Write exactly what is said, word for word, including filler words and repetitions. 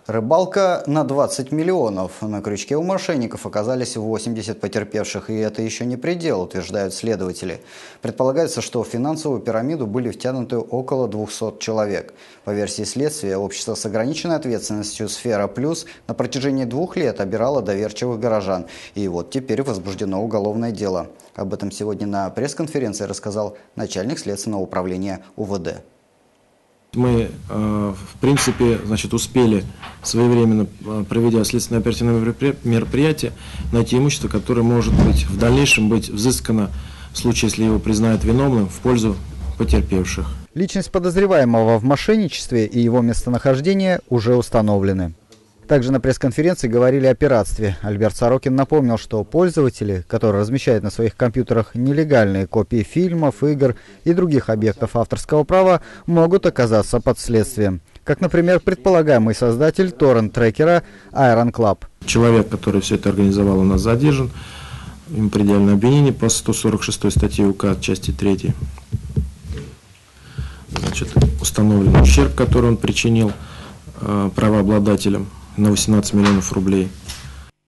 Рыбалка на двадцать миллионов. На крючке у мошенников оказались восемьдесят потерпевших, и это еще не предел, утверждают следователи. Предполагается, что в финансовую пирамиду были втянуты около двухсот человек. По версии следствия, общество с ограниченной ответственностью «Сфера Плюс» на протяжении двух лет обирало доверчивых горожан. И вот теперь возбуждено уголовное дело. Об этом сегодня на пресс-конференции рассказал начальник следственного управления У В Д. Мы, в принципе, значит, успели своевременно, проведя следственное оперативное мероприятие, найти имущество, которое может быть в дальнейшем быть взыскано в случае, если его признают виновным, в пользу потерпевших. Личность подозреваемого в мошенничестве и его местонахождение уже установлены. Также на пресс-конференции говорили о пиратстве. Альберт Сорокин напомнил, что пользователи, которые размещают на своих компьютерах нелегальные копии фильмов, игр и других объектов авторского права, могут оказаться под следствием. Как, например, предполагаемый создатель торрент-трекера Iron Club. Человек, который все это организовал, у нас задержан. Ему предъявлено обвинение по сто сорок шестой статье УК, части третьей. Значит, установлен ущерб, который он причинил э, правообладателям, на восемнадцать миллионов рублей.